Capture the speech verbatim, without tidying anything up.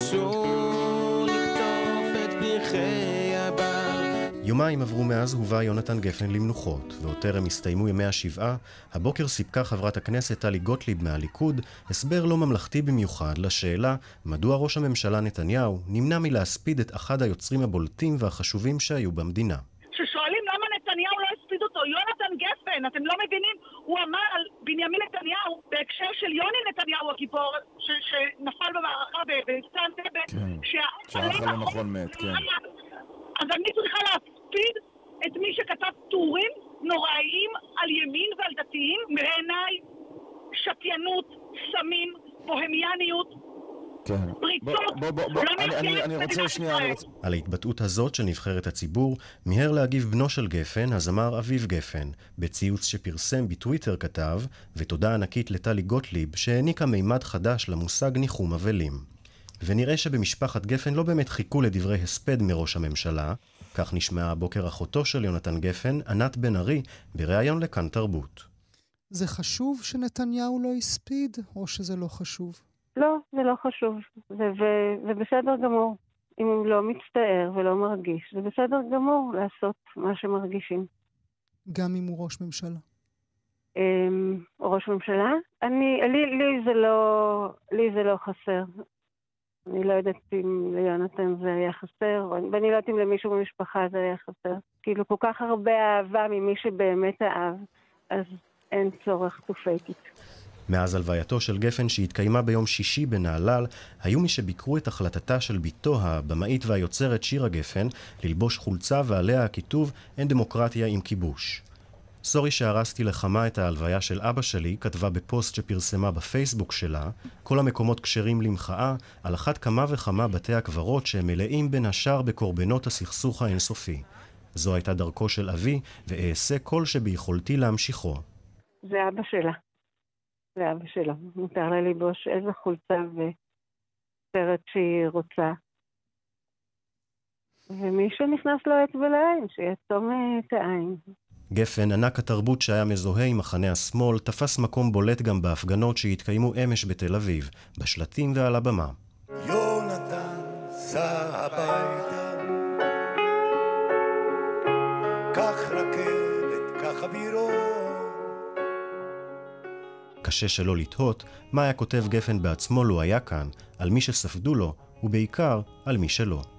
יומיים עברו מאז הובא יונתן גפן למנוחות, ועוד טרם הסתיימו ימי השבעה, הבוקר סיפקה חברת הכנסת טלי גוטליב מהליכוד הסבר לא ממלכתי במיוחד לשאלה מדוע ראש הממשלה נתניהו נמנע מלהספיד את אחד היוצרים הבולטים והחשובים שהיו במדינה. ששואלים למה נתניהו לא הספיד אותו, יונתן גפן, אתם לא מבינים? הוא אמר על בנימין נתניהו בהקשר של יוני נתניהו הגיבור ש- שנפל במערכה בצבא אנטבה, כן, שהחלום נכון מת, כן. אז אני צריכה להספיד את מי שכתב טורים נוראיים על ימין ועל דתיים, בעיניי שתיינות, סמים, בוהמיאניות, כן. פריצות. בוא, בוא, בוא, לא אני, אני, אני רוצה שנייה, אני רוצה... על ההתבטאות הזאת של נבחרת הציבור, מיהר להגיב בנו של גפן, הזמר אביב גפן. בציוץ שפרסם בטוויטר כתב, ותודה ענקית לטלי גוטליב, שהעניקה מימד חדש למושג ניחום אבלים. ונראה שבמשפחת גפן לא באמת חיכו לדברי הספד מראש הממשלה, כך נשמעה הבוקר אחותו של יונתן גפן, ענת בן ארי, בריאיון לכאן תרבות. זה חשוב שנתניהו לא הספיד, או שזה לא חשוב? לא, זה לא חשוב. זה, ו, זה בסדר גמור. אם הוא לא מצטער ולא מרגיש, זה בסדר גמור לעשות מה שמרגישים. גם אם הוא ראש ממשלה? אמ, ראש ממשלה? אני, לי, לי זה לא, לי זה לא חסר. אני לא יודעת אם ליונתן זה היה חסר, ואני לא יודעת אם למישהו במשפחה זה היה חסר. כאילו כל כך הרבה אהבה ממי שבאמת אהב, אז אין צורך to fake it. מאז הלווייתו של גפן שהתקיימה ביום שישי בנהלל, היו מי שביקרו את החלטתה של ביתו הבמאית והיוצרת שירה גפן ללבוש חולצה ועליה הכיתוב אין דמוקרטיה עם כיבוש. סורי שהרסתי לחמה את ההלוויה של אבא שלי, כתבה בפוסט שפרסמה בפייסבוק שלה, כל המקומות כשרים למחאה, על אחת כמה וכמה בתי הקברות שהם מלאים בין השאר בקורבנות הסכסוך האינסופי. זו הייתה דרכו של אבי, ואעשה כל שביכולתי להמשיכו. זה אבא שלה. זה אבא שלה. מותר לה לבוש איזה חולצה וסרט שהיא רוצה. ומישהו נכנס לו אצבע לעין, שיעצום את העין. גפן, ענק התרבות שהיה מזוהה עם מחנה השמאל, תפס מקום בולט גם בהפגנות שהתקיימו אמש בתל אביב, בשלטים ועל הבמה. יונתן, סע הביתה, קח רכבת, קח אווירון. קשה שלא לתהות מה היה כותב גפן בעצמו לו היה כאן, על מי שספדו לו, ובעיקר על מי שלא.